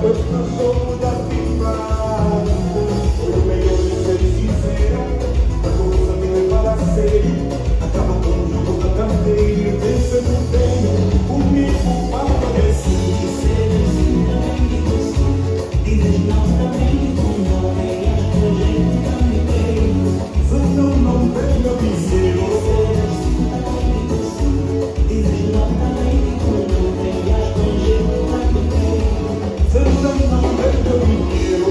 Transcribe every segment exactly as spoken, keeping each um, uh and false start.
este jogo da FIFA. Foi o melhor de ser sincero, a coisa me leva a sério. Acaba com o jogo da carteira, pensa no treino, comigo vai aparecer. Ser assim também digo sim, dizes não também digo não, nem as tuas gente também creio. Se não, não venha dizer. Ser assim também digo sim, dizes não também digo não, nem as tuas gente também creio. Se não, não venha dizer.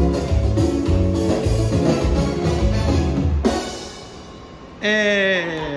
É...